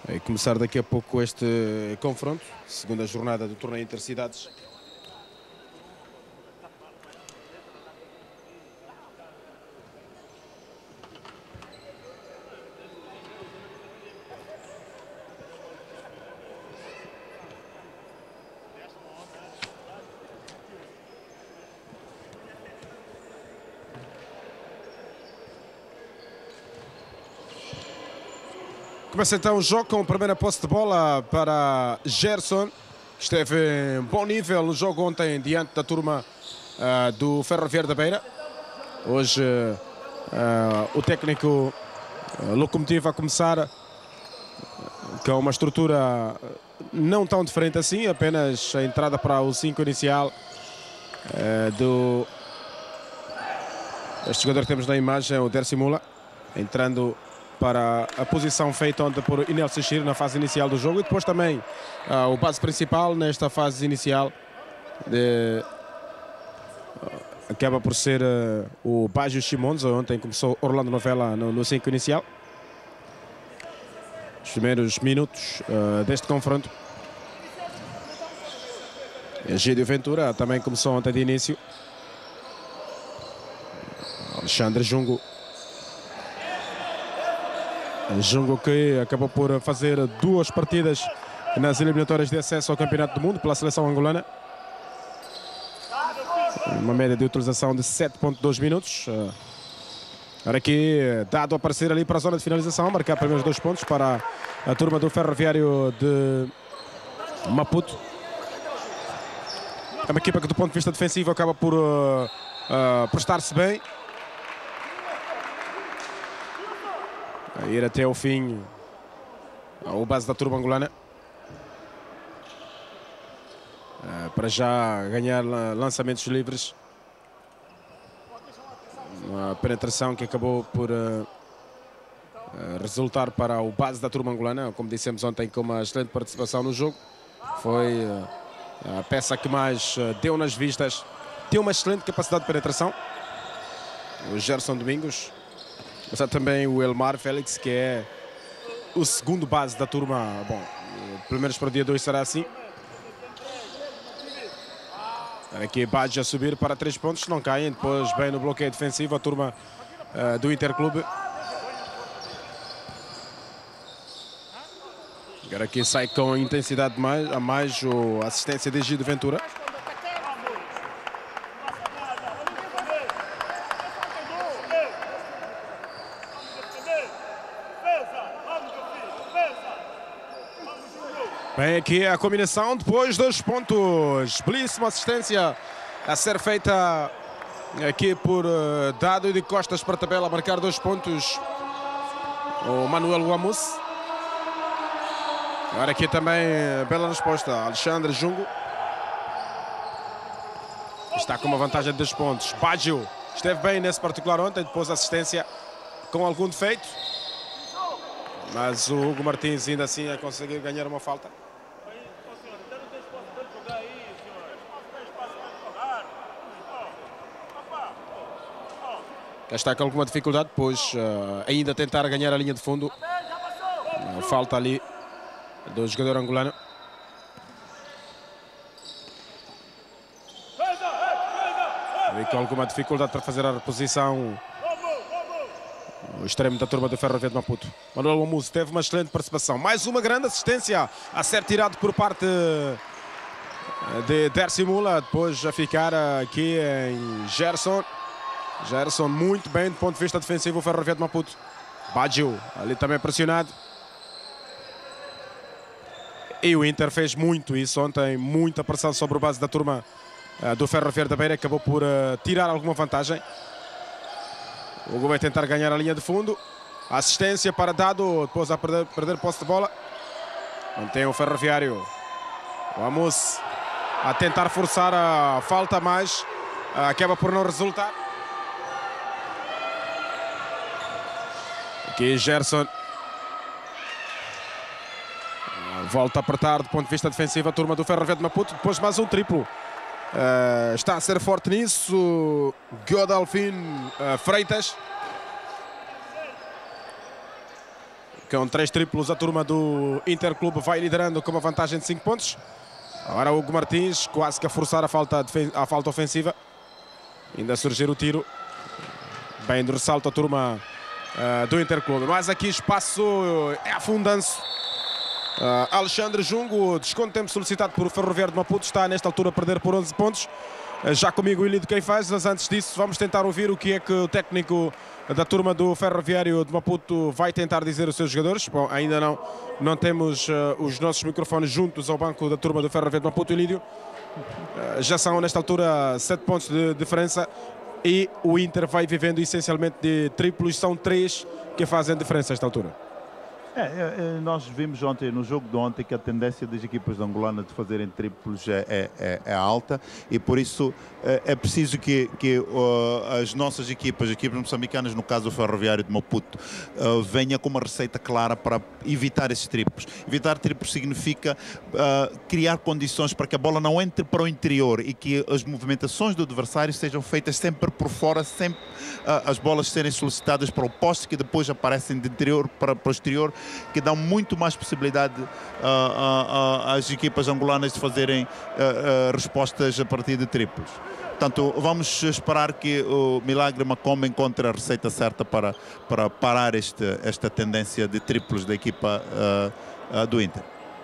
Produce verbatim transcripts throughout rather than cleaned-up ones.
Vai começar daqui a pouco este confronto, segunda jornada do torneio Intercidades. Começa então o jogo com a primeira posse de bola para Gerson, que esteve em bom nível no jogo ontem diante da turma uh, do Ferroviário da Beira. Hoje uh, o técnico uh, Locomotiva a começar com uma estrutura não tão diferente assim, apenas a entrada para o cinco inicial uh, do... Este jogador que temos na imagem, o Dercy Mula, entrando para a posição feita ontem por Inel Sechir na fase inicial do jogo, e depois também uh, o base principal nesta fase inicial de, uh, acaba por ser uh, o Baggio Simões. Ontem começou Orlando Novella no cinco inicial. Os primeiros minutos uh, deste confronto. Egídio Ventura também começou ontem de início. Alexandre Jungo. Jungo que acabou por fazer duas partidas nas eliminatórias de acesso ao Campeonato do Mundo pela seleção angolana. Uma média de utilização de sete vírgula dois minutos. Agora aqui, dado a aparecer ali para a zona de finalização, marcar primeiros dois pontos para a turma do Ferroviário de Maputo. É uma equipa que do ponto de vista defensivo acaba por uh, uh, prestar-se bem. A ir até o fim o base da turma angolana, uh, para já ganhar lançamentos livres. Uma penetração que acabou por uh, uh, resultar para o base da turma angolana, como dissemos ontem, com uma excelente participação no jogo. Foi uh, a peça que mais uh, deu nas vistas. Tem uma excelente capacidade de penetração, o Gerson Domingos. Mas há também o Elmar Félix, que é o segundo base da turma. Bom, pelo menos para o dia dois será assim. Aqui Baggio a subir para três pontos, não caem. Depois bem no bloqueio defensivo a turma uh, do Interclube. Agora aqui sai com intensidade mais, a mais a assistência de Egídio Ventura. Bem, aqui a combinação, depois dois pontos. Belíssima assistência a ser feita aqui por uh, Dado de Costas para a tabela, a marcar dois pontos o Manuel Guamus. Agora aqui também bela resposta, Alexandre Jungo. Está com uma vantagem de dois pontos. Baggio esteve bem nesse particular ontem, depois assistência com algum defeito. Mas o Hugo Martins ainda assim a conseguir ganhar uma falta. Está com alguma dificuldade, pois uh, ainda tentar ganhar a linha de fundo. Uh, falta ali do jogador angolano. E com alguma dificuldade para fazer a reposição o extremo da turma do Ferroviário de Maputo. Manuel Guamus teve uma excelente participação. Mais uma grande assistência a ser tirado por parte de Dercy Mula. Depois a ficar aqui em Gerson. Gerson muito bem do ponto de vista defensivo, o Ferroviário de Maputo. Baggio ali também pressionado. E o Inter fez muito isso ontem, muita pressão sobre o base da turma uh, do Ferroviário da Beira. Acabou por uh, tirar alguma vantagem. O Hugo vai tentar ganhar a linha de fundo. Assistência para Dado, depois a perder, perder posse de bola. Mantém o Ferroviário. O Amos a tentar forçar a falta, mas uh, acaba por não resultar. Aqui Gerson volta a apertar do ponto de vista defensivo a turma do Ferroviário de Maputo. Depois mais um triplo. Uh, está a ser forte nisso Godolfin uh, Freitas. Com três triplos, a turma do Interclube vai liderando com uma vantagem de cinco pontos. Agora o Hugo Martins quase que a forçar a falta, a falta ofensiva. Ainda a surgir o tiro. Bem de ressalto a turma uh, do Interclube. Mas aqui espaço é afundando-se. Uh, Alexandre Jungo, desconto de tempo solicitado por Ferroviário de Maputo, está nesta altura a perder por onze pontos. Uh, já comigo o Ilídio quem faz, mas antes disso vamos tentar ouvir o que é que o técnico da turma do Ferroviário de Maputo vai tentar dizer aos seus jogadores. Bom, ainda não, não temos uh, os nossos microfones juntos ao banco da turma do Ferroviário de Maputo, Ilídio. Uh, já são nesta altura sete pontos de diferença e o Inter vai vivendo essencialmente de triplos, são três que fazem diferença nesta altura. É, é, nós vimos ontem, no jogo de ontem, que a tendência das equipas angolanas de fazerem triplos é, é, é alta e por isso é, é preciso que, que uh, as nossas equipas, as equipas moçambicanas, no caso o Ferroviário de Maputo, uh, venha com uma receita clara para evitar esses triplos. Evitar triplos significa uh, criar condições para que a bola não entre para o interior e que as movimentações do adversário sejam feitas sempre por fora, sempre uh, as bolas serem solicitadas para o poste que depois aparecem de interior para, para o exterior, que dão muito mais possibilidade uh, uh, uh, às equipas angolanas de fazerem uh, uh, respostas a partir de triplos. Portanto, vamos esperar que o Milagre Macomba encontre a receita certa para, para parar este, esta tendência de triplos da equipa uh, uh, do Inter.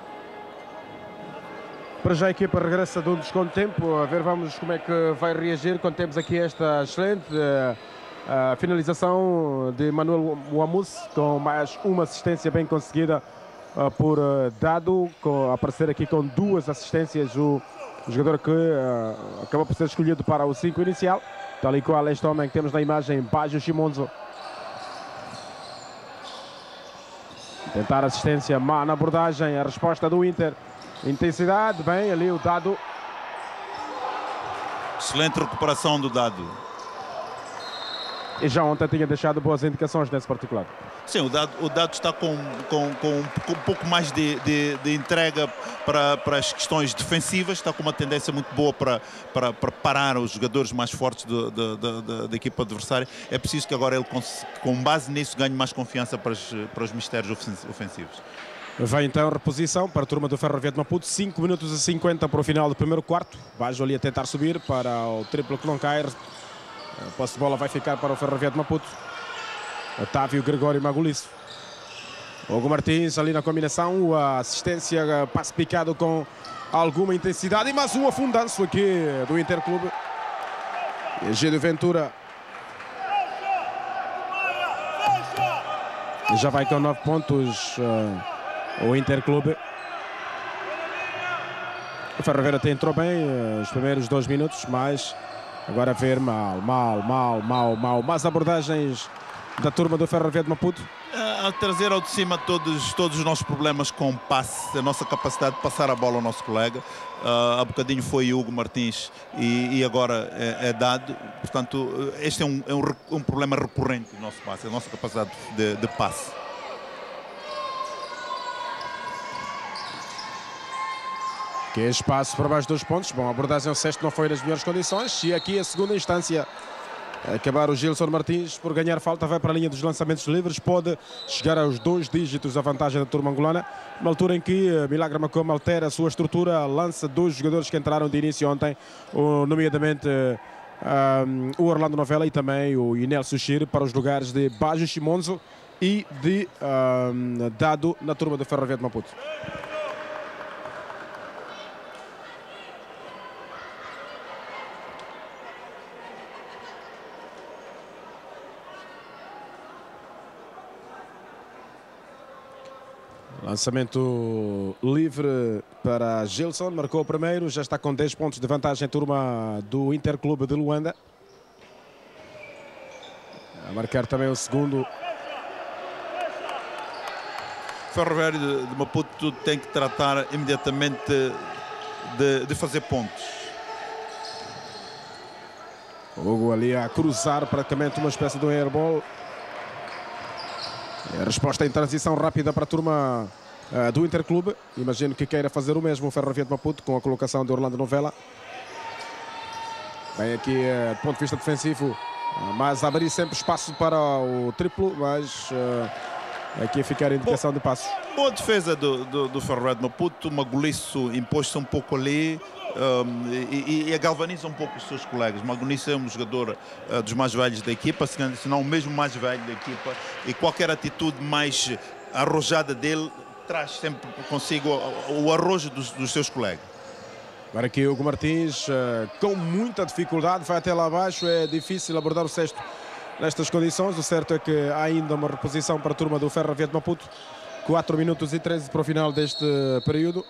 Para já a equipa regressa de um desconto de tempo, a ver vamos como é que vai reagir quando temos aqui esta excelente uh, a finalização de Manuel Wamus com mais uma assistência bem conseguida uh, por uh, Dado, com, a aparecer aqui com duas assistências o, o jogador que uh, acabou por ser escolhido para o cinco inicial, tal e qual este homem que temos na imagem, Baggio Chimonzo. Tentar assistência má na abordagem, a resposta do Inter, intensidade, bem ali o Dado. Excelente recuperação do Dado. E já ontem tinha deixado boas indicações nesse particular. Sim, o Dado, o Dado está com, com, com, um, com um pouco mais de, de, de entrega para, para as questões defensivas, está com uma tendência muito boa para, para, para parar os jogadores mais fortes do, do, do, do, da equipa adversária. É preciso que agora ele, com base nisso, ganhe mais confiança para os, para os mistérios ofensivos. Vai então a reposição para a turma do Ferroviário de Maputo, cinco minutos e cinquenta para o final do primeiro quarto. Baggio ali a tentar subir para o triplo que não cai. A posse de bola vai ficar para o Ferroviário de Maputo. Otávio Gregório Maguliço. Hugo Martins ali na combinação. A assistência, passe picado com alguma intensidade. E mais um afundanço aqui do Interclube. Egídio Ventura. E já vai com nove pontos uh, o Interclube. O Ferroviário até entrou bem uh, os primeiros dois minutos, mas agora a ver mal, mal, mal, mal, mal. Mas abordagens da turma do Ferroviário de Maputo. A trazer ao de cima todos, todos os nossos problemas com passe, a nossa capacidade de passar a bola ao nosso colega. Uh, há bocadinho foi Hugo Martins e, e agora é, é Dado. Portanto, este é, um, é um, um problema recorrente do nosso passe, a nossa capacidade de, de passe. Que é espaço para mais dois pontos. Bom, a abordagem ao sexto não foi nas melhores condições. E aqui a segunda instância, acabar o Gilson Martins por ganhar falta, vai para a linha dos lançamentos livres, pode chegar aos dois dígitos a vantagem da turma angolana, uma altura em que Milagre Macomba altera a sua estrutura, lança dois jogadores que entraram de início ontem, nomeadamente um, o Orlando Novella e também o Inel Sushir, para os lugares de Baggio Chimonzo e de um, Dado na turma do Ferroviário de Maputo. Lançamento livre para Gilson, marcou o primeiro, já está com dez pontos de vantagem, turma do Interclube de Luanda. A marcar também o segundo. O Ferroviário de, de Maputo tem que tratar imediatamente de, de fazer pontos. Hugo ali a cruzar praticamente uma espécie de um airball. A resposta em transição rápida para a turma uh, do Interclube. Imagino que queira fazer o mesmo o Ferroviário de Maputo com a colocação de Orlando Novella. Bem aqui, uh, do ponto de vista defensivo, uh, mas abrir sempre espaço para o triplo, mas uh, Aqui a ficar a indicação de passos. Boa defesa do, do, do Ferroviário de Maputo. Maguliço impôs-se um pouco ali um, e, e galvaniza um pouco os seus colegas. Maguliço é um jogador uh, dos mais velhos da equipa, se não o mesmo mais velho da equipa, e qualquer atitude mais arrojada dele traz sempre consigo o, o arrojo dos, dos seus colegas. Agora aqui o Hugo Martins, uh, com muita dificuldade, vai até lá abaixo. É difícil abordar o cesto nestas condições. O certo é que há ainda uma reposição para a turma do Ferroviário de Maputo. quatro minutos e treze para o final deste período.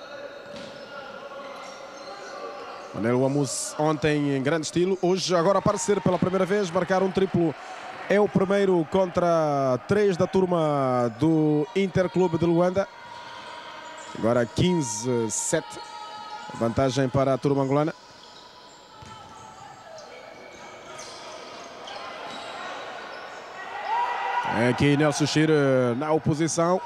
Manel Wamus ontem em grande estilo. Hoje, agora a aparecer pela primeira vez, marcar um triplo. É o primeiro contra três da turma do Interclube de Luanda. Agora quinze a sete. Vantagem para a turma angolana. Aqui Nelson Chir na oposição.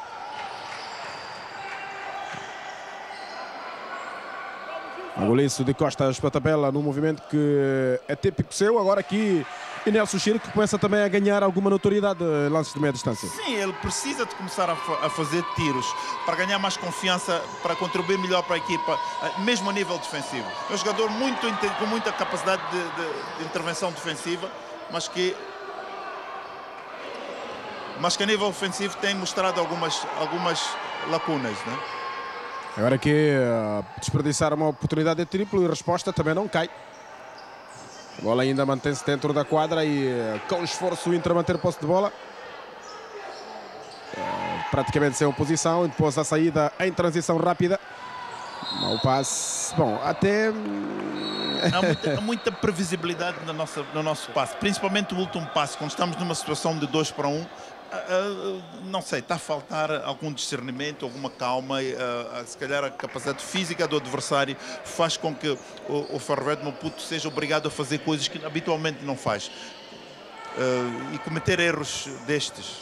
Maguliço de costas para a tabela num movimento que é típico seu. Agora aqui e Nelson Chir, que começa também a ganhar alguma notoriedade em lances de meia distância. Sim, ele precisa de começar a, fa a fazer tiros para ganhar mais confiança, para contribuir melhor para a equipa, mesmo a nível defensivo. É um jogador muito, com muita capacidade de, de, de intervenção defensiva, mas que mas que a nível ofensivo tem mostrado algumas, algumas lacunas, né? Agora aqui uh, desperdiçar uma oportunidade de triplo e a resposta também não cai. A bola ainda mantém-se dentro da quadra e uh, com esforço o Inter a manter posse de bola. Uh, praticamente sem oposição e depois a saída em transição rápida. Mau passe. Bom, até... Há muita, há muita previsibilidade no nosso, no nosso passe, principalmente o último passe, quando estamos numa situação de dois para um. Uh, não sei, está a faltar algum discernimento, alguma calma, uh, uh, se calhar a capacidade física do adversário faz com que o, o Ferroviário de Maputo seja obrigado a fazer coisas que habitualmente não faz uh, e cometer erros destes.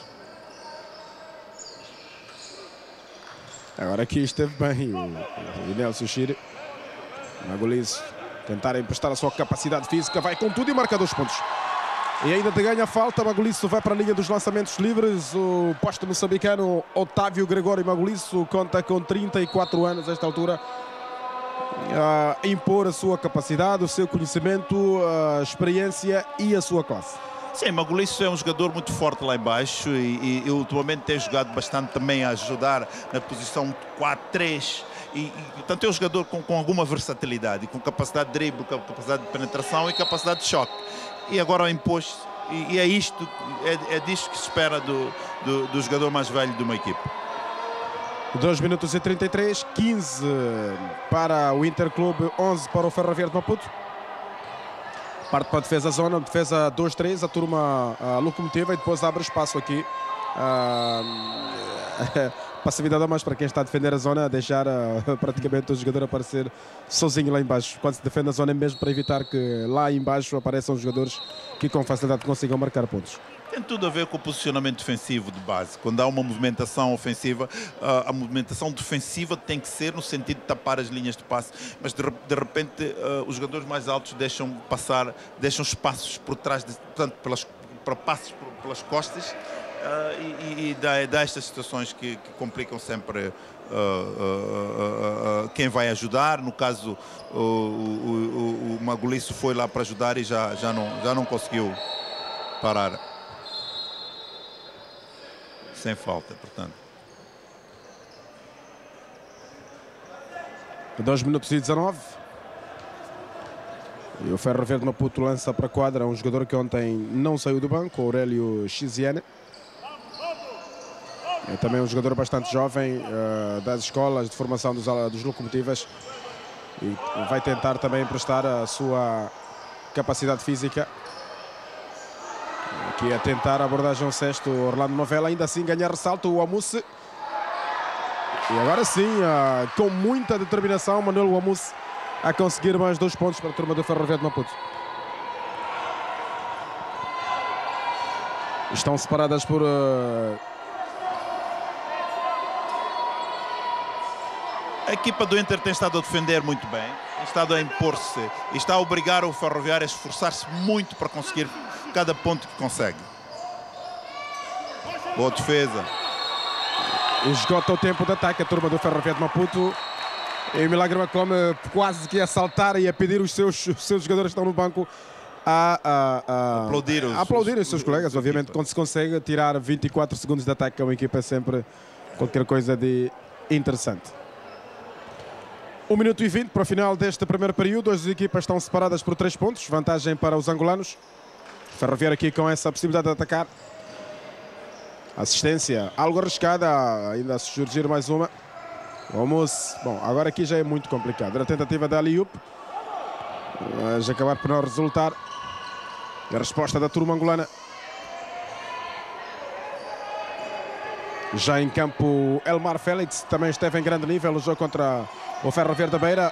Agora aqui esteve bem o, o Nelson Chir. Maguliço tentar emprestar a sua capacidade física, vai com tudo e marca dois pontos. E ainda te ganha a falta. Maguliço vai para a linha dos lançamentos livres. O posto moçambicano Otávio Gregório Maguliço conta com trinta e quatro anos a esta altura, a impor a sua capacidade, o seu conhecimento, a experiência e a sua classe. Sim, Maguliço é um jogador muito forte lá embaixo e, e, e ultimamente tem jogado bastante também a ajudar na posição quatro três. E, e, portanto, é um jogador com, com alguma versatilidade, com capacidade de drible, com capacidade de penetração e capacidade de choque. E agora impôs-se, e, e é isto, é, é disto que se espera do, do, do jogador mais velho de uma equipe. dois minutos e trinta e três, quinze para o Interclube, onze para o Ferroviário de Maputo. Parte para a defesa zona, defesa dois três, a turma a locomotiva e depois abre espaço aqui. Uh, passividade a mais para quem está a defender a zona, a deixar uh, praticamente o jogador aparecer sozinho lá embaixo. Quando se defende a zona é mesmo para evitar que lá embaixo apareçam jogadores que com facilidade consigam marcar pontos. Tem tudo a ver com o posicionamento defensivo de base. Quando há uma movimentação ofensiva, uh, a movimentação defensiva tem que ser no sentido de tapar as linhas de passe, mas de, de repente uh, os jogadores mais altos deixam passar, deixam espaços por trás, de, portanto, pelas, para passos por, pelas costas. Uh, e, e dá, dá estas situações que, que complicam sempre uh, uh, uh, uh, quem vai ajudar. No caso, uh, o, o, o Maguliço foi lá para ajudar e já, já, não, já não conseguiu parar. Sem falta, portanto. dois minutos e dezanove. E o Ferroviário de Maputo lança para a quadra um jogador que ontem não saiu do banco, Aurélio Chiziane. É também um jogador bastante jovem, uh, das escolas de formação dos, dos locomotivas, e vai tentar também emprestar a sua capacidade física. Aqui a tentar a abordagem ao cesto, Orlando Novella, ainda assim ganhar ressalto o Wamus. E agora sim, uh, com muita determinação, Manuel Wamus a conseguir mais dois pontos para a turma do Ferroviário de Maputo. Estão separadas por... Uh, A equipa do Inter tem estado a defender muito bem, tem estado a impor-se e está a obrigar o Ferroviário a esforçar-se muito para conseguir cada ponto que consegue. Boa defesa. esgota o tempo de ataque a turma do Ferroviário de Maputo. E o Milagre Macome quase que a saltar e a pedir os seus, os seus jogadores que estão no banco a, a, a aplaudir os, a aplaudir os seus os, colegas. os Obviamente, equipa. quando se consegue tirar vinte e quatro segundos de ataque a uma equipa é sempre qualquer coisa de interessante. um minuto e vinte para o final deste primeiro período. As equipas estão separadas por três pontos. Vantagem para os angolanos. Ferroviário aqui com essa possibilidade de atacar. Assistência algo arriscada. Ainda a surgir mais uma. Vamos. Bom, agora aqui já é muito complicado. Era a tentativa da Aliup, mas acabar por não resultar. A resposta da turma angolana. Já em campo, Elmar Félix também esteve em grande nível no jogo contra o Ferroviário da Beira.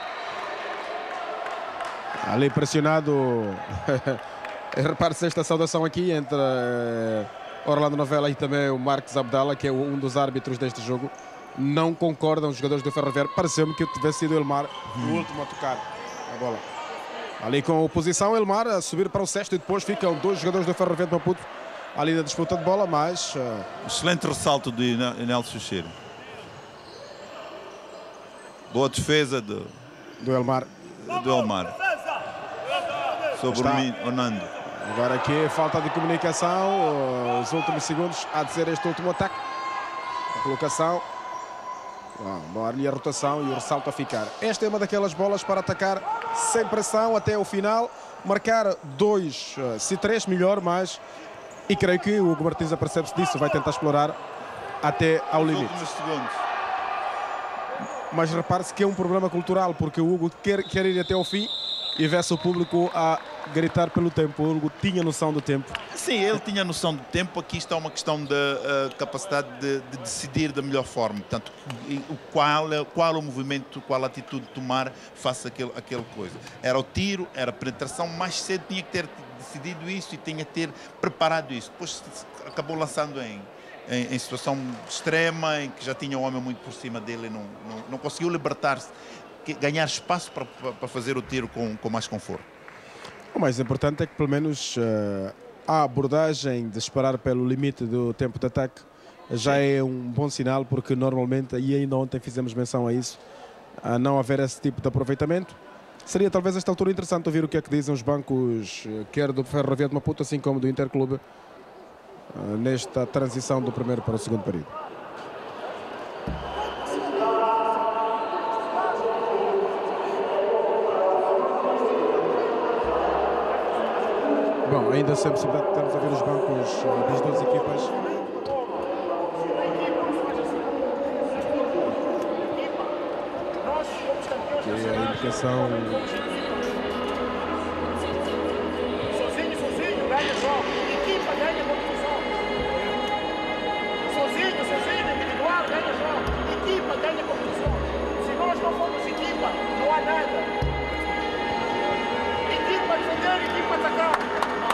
Ali pressionado. Repare-se esta saudação aqui entre Orlando Novella e também o Marcos Abdala, que é um dos árbitros deste jogo. Não concordam os jogadores do Ferroviário. Pareceu-me que tivesse sido Elmar o último a tocar a bola. Ali com a oposição, Elmar a subir para o sexto e depois ficam dois jogadores do Ferroviário de Maputo ali na disputa de bola, mas... Uh... Excelente ressalto de Nelson Cheiro. Boa defesa do, do Elmar. Do Elmar. Sobre o Nando. Agora aqui falta de comunicação. Os últimos segundos a dizer este último ataque. A colocação. Bom, ali a rotação e o ressalto a ficar. Esta é uma daquelas bolas para atacar sem pressão até o final. Marcar dois, se três melhor, mas... E creio que o Hugo Martins apercebe-se disso. Vai tentar explorar até ao limite. Mas repare-se que é um problema cultural, porque o Hugo quer, quer ir até ao fim e vê-se o público a gritar pelo tempo. O Hugo tinha noção do tempo. Sim, ele tinha noção do tempo. Aqui está uma questão da uh, capacidade de, de decidir da melhor forma. Portanto, o qual, qual o movimento, qual a atitude tomar face àquele, àquele coisa. Era o tiro, era a penetração. Mais cedo tinha que ter decidido isso e tinha que ter preparado isso. Depois acabou lançando em, em, em situação extrema, em que já tinha o homem muito por cima dele e não, não, não conseguiu libertar-se, ganhar espaço para, para fazer o tiro com, com mais conforto. O mais importante é que pelo menos uh, a abordagem de esperar pelo limite do tempo de ataque já é um bom sinal, porque normalmente, e ainda ontem fizemos menção a isso, a não haver esse tipo de aproveitamento. Seria talvez a esta altura interessante ouvir o que é que dizem os bancos, quer do Ferroviário de Maputo, assim como do Interclube, uh, nesta transição do primeiro para o segundo período. Bom, ainda sem possibilidade de estarmos a ver os bancos das duas equipas. E a indicação... Sozinho, sozinho, ganha jogo. Equipa ganha competição. Sozinho, sozinho, individual, ganha jogo. Equipa ganha competição. Se nós não formos equipa, não há nada. Equipa defender, equipa atacar.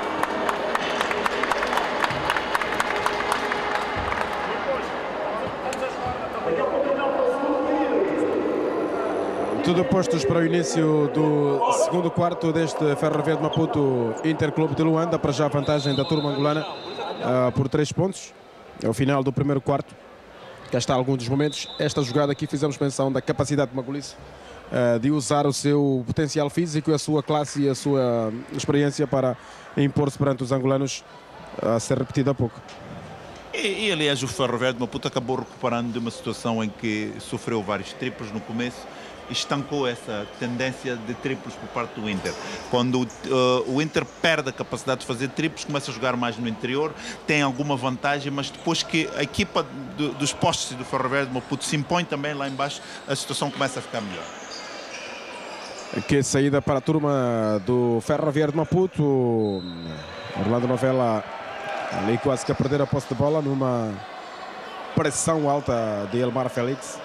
Tudo postos para o início do segundo quarto deste Ferroviário de Maputo Interclube de Luanda. Para já a vantagem da turma angolana uh, por três pontos. É o final do primeiro quarto. Cá está alguns dos momentos. Esta jogada aqui fizemos menção da capacidade de Magulice uh, de usar o seu potencial físico, a sua classe e a sua experiência para impor-se perante os angolanos, uh, a ser repetida há pouco. E, e aliás o Ferroviário de Maputo acabou recuperando de uma situação em que sofreu vários triplos no começo. Estancou essa tendência de triplos por parte do Inter. Quando uh, o Inter perde a capacidade de fazer triplos, começa a jogar mais no interior, tem alguma vantagem, mas depois que a equipa do, dos postes do Ferroviário de Maputo se impõe também lá embaixo, a situação começa a ficar melhor. Aqui a saída para a turma do Ferroviário de Maputo. Orlando Novella ali quase que a perder a posse de bola numa pressão alta de Elmar Félix.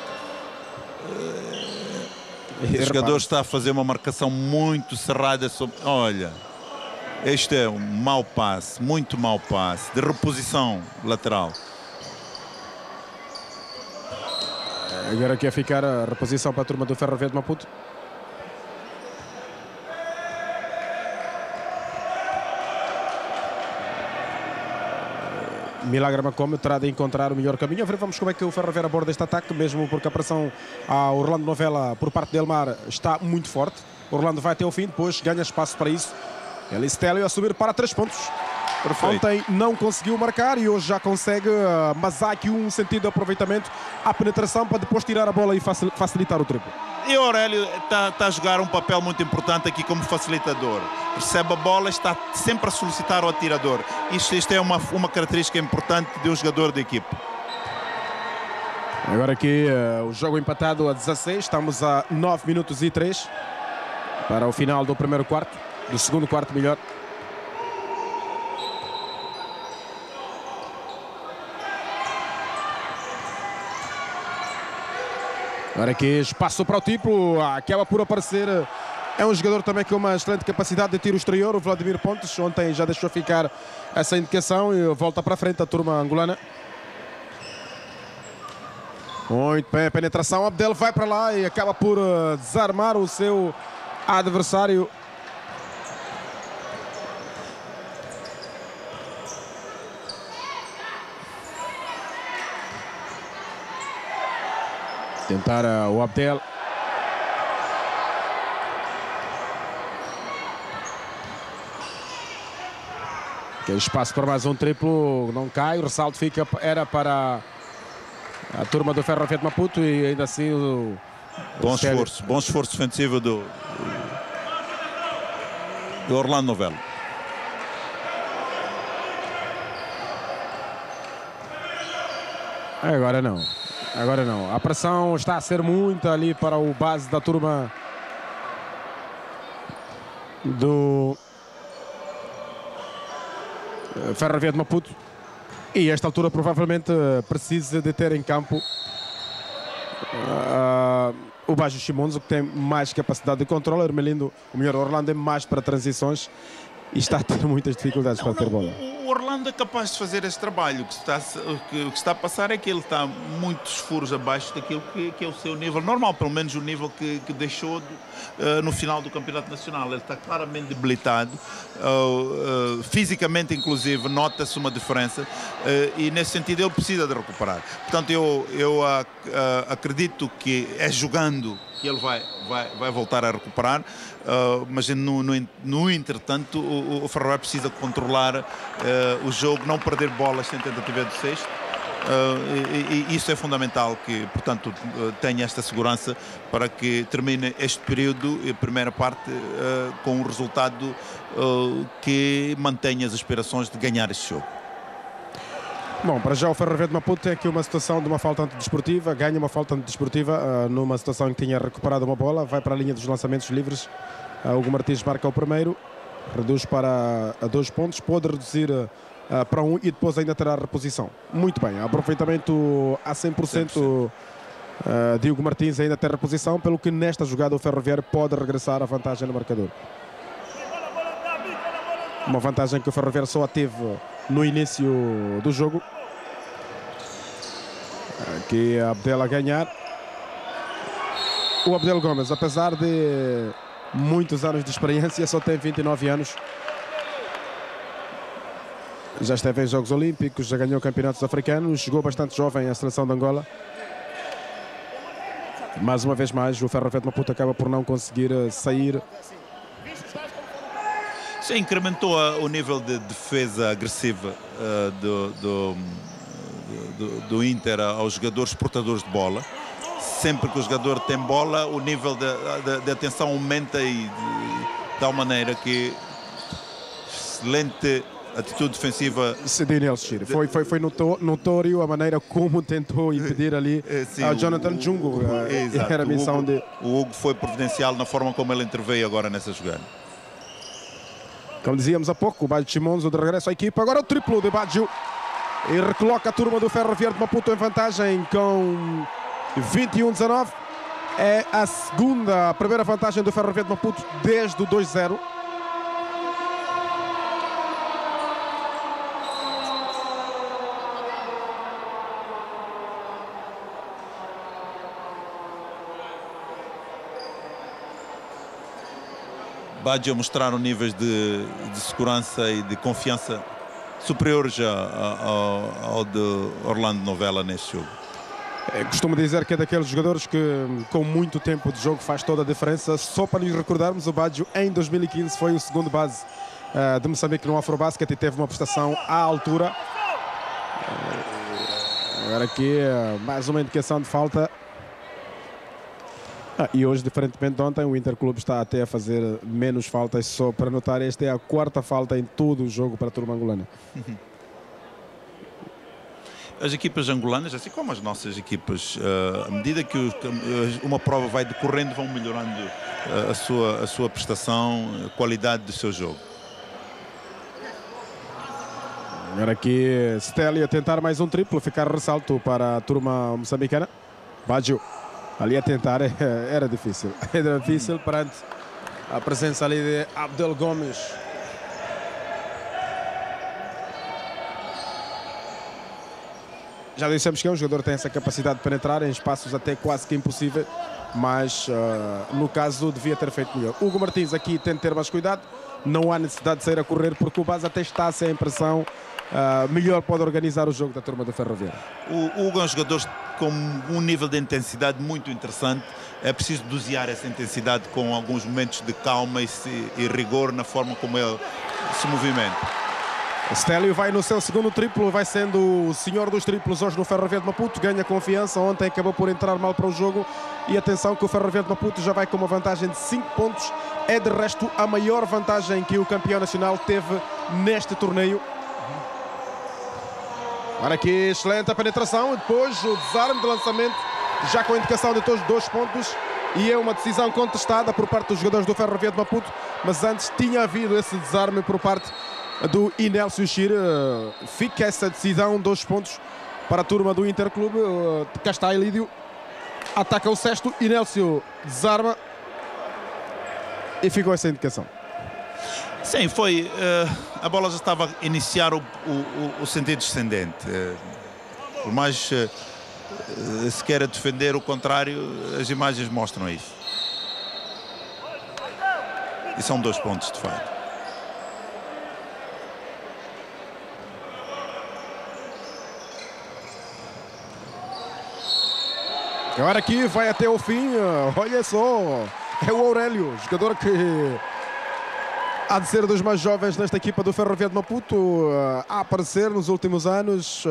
O jogador está a fazer uma marcação muito cerrada sobre... Olha, este é um mau passe, muito mau passe, de reposição lateral. Agora quer ficar a reposição para a turma do Ferroviário de Maputo. Milagre Macome terá de encontrar o melhor caminho. Vamos como é que o Ferroviário aborda este ataque, mesmo porque a pressão ao Orlando Novella por parte de Elmar está muito forte. Orlando vai até o fim, depois ganha espaço para isso. Elistélio a subir para três pontos. Perfeito. Ontem não conseguiu marcar e hoje já consegue, mas há aqui um sentido de aproveitamento à penetração para depois tirar a bola e facilitar o triplo. E o Aurélio está tá a jogar um papel muito importante aqui como facilitador. Recebe a bola, está sempre a solicitar o atirador. Isto, isto é uma, uma característica importante de um jogador de equipe. Agora aqui uh, o jogo empatado a dezasseis, estamos a nove minutos e três para o final do primeiro quarto, do segundo quarto melhor. Agora aqui espaço para o triplo, acaba por aparecer, é um jogador também com uma excelente capacidade de tiro exterior, o Vladimir Pontes, ontem já deixou ficar essa indicação e volta para frente a turma angolana. Muito bem, a penetração, Abdel vai para lá e acaba por desarmar o seu adversário. Tentar uh, o Abdel. Que espaço para mais um triplo, não cai, o ressalto fica, era para a turma do Ferroviário de Maputo e ainda assim o... Bom esforço, bom esforço defensivo do, do Orlando Novella. Agora não. Agora não, a pressão está a ser muita ali para o base da turma do Ferroviário de Maputo e a esta altura provavelmente precisa de ter em campo uh, o Bajo Shimonzo, que tem mais capacidade de controle. O Ermelindo, o melhor Orlando, é mais para transições e está a ter muitas dificuldades não, para ter não, bola. O Orlando é capaz de fazer esse trabalho. O que está, o que, o que está a passar é que ele está muitos furos abaixo daquilo que, que é o seu nível normal, pelo menos o nível que, que deixou de, uh, no final do Campeonato Nacional. Ele está claramente debilitado, uh, uh, fisicamente inclusive, nota-se uma diferença uh, e nesse sentido ele precisa de recuperar. Portanto, eu, eu uh, uh, acredito que é jogando que ele vai, vai, vai voltar a recuperar, uh, mas no, no, no entretanto o, o Ferroviário precisa controlar uh, o jogo, não perder bolas sem tentativa de sexto. Uh, e, e isso é fundamental, que portanto tenha esta segurança para que termine este período, a primeira parte, uh, com um resultado uh, que mantenha as aspirações de ganhar este jogo. Bom, para já o Ferroviário de Maputo tem aqui uma situação de uma falta antidesportiva, ganha uma falta antidesportiva uh, numa situação em que tinha recuperado uma bola, vai para a linha dos lançamentos livres. uh, Hugo Martins marca o primeiro, reduz para a dois pontos, pode reduzir uh, para um e depois ainda terá reposição. Muito bem, aproveitamento a cem por cento, uh, de Hugo Martins, ainda tem reposição, pelo que nesta jogada o Ferroviário pode regressar à vantagem no marcador. Uma vantagem que o Ferroviário só a teve no início do jogo. Aqui Abdel a ganhar. O Abdel Gomes, apesar de muitos anos de experiência, só tem vinte e nove anos. Já esteve em Jogos Olímpicos, já ganhou campeonatos africanos, chegou bastante jovem à seleção de Angola. Mais uma vez mais, o Ferroviário de Maputo acaba por não conseguir sair. Sim, incrementou o nível de defesa agressiva uh, do, do, do, do Inter aos jogadores portadores de bola. Sempre que o jogador tem bola, o nível de, de, de atenção aumenta e de, de tal maneira que excelente atitude defensiva. Cedinho Elshir. Foi, foi, foi notório a maneira como tentou impedir ali Sim, a Jonathan Jungo. Era a missão o Hugo, de... o Hugo foi providencial na forma como ele interveio agora nessa jogada. Como dizíamos há pouco, o Baggio Shimonzo de regresso à equipa. Agora o triplo de Baggio. E recoloca a turma do Ferroviário de Maputo em vantagem com vinte e um a dezanove. É a segunda, a primeira vantagem do Ferroviário de Maputo desde o dois a zero. Baggio a mostrar um níveis de, de segurança e de confiança superiores a, a, ao, ao de Orlando Novella nesse jogo. Costumo dizer que é daqueles jogadores que com muito tempo de jogo faz toda a diferença. Só para nos recordarmos, o Baggio em dois mil e quinze foi o segundo base uh, de Moçambique no Afrobasket e teve uma prestação à altura. Uh, agora aqui uh, mais uma indicação de falta. Ah, e hoje, diferentemente de ontem, o Interclube está até a fazer menos faltas. Só para notar, esta é a quarta falta em todo o jogo para a turma angolana. As equipas angolanas, assim como as nossas equipas, uh, à medida que os, uma prova vai decorrendo, vão melhorando uh, a, sua, a sua prestação, a qualidade do seu jogo. Agora aqui Stelli a tentar mais um triplo, ficar ressalto para a turma moçambicana. Baggio ali a tentar, era difícil, era difícil perante a presença ali de Abdel Gomes. Já dissemos que é um jogador que tem essa capacidade de penetrar em espaços até quase que impossíveis, mas uh, no caso devia ter feito melhor. Hugo Martins aqui tem de ter mais cuidado, não há necessidade de sair a correr porque o base até está sem impressão, uh, melhor pode organizar o jogo da turma do Ferroviário. O Hugo é um jogador com um nível de intensidade muito interessante, é preciso dosear essa intensidade com alguns momentos de calma e, e rigor na forma como ele se movimenta. Stélio vai no seu segundo triplo, vai sendo o senhor dos triplos hoje no Ferroviário de Maputo, ganha confiança, ontem acabou por entrar mal para o jogo e atenção que o Ferroviário de Maputo já vai com uma vantagem de cinco pontos, é de resto a maior vantagem que o campeão nacional teve neste torneio. Agora aqui excelente a penetração e depois o desarme de lançamento, já com a indicação de todos os dois pontos e é uma decisão contestada por parte dos jogadores do Ferroviário de Maputo, mas antes tinha havido esse desarme por parte do Inélcio Chir. Fica essa decisão, dois pontos para a turma do Interclube. Cá está Elídio, ataca o sexto, Inélcio desarma e ficou essa indicação. Sim, foi, uh, a bola já estava a iniciar o, o, o sentido descendente, uh, por mais uh, uh, se queira defender o contrário, as imagens mostram isso e são dois pontos de fato. Agora aqui vai até o fim, olha só, é o Aurélio, jogador que há de ser dos mais jovens nesta equipa do Ferroviário de Maputo, a aparecer nos últimos anos.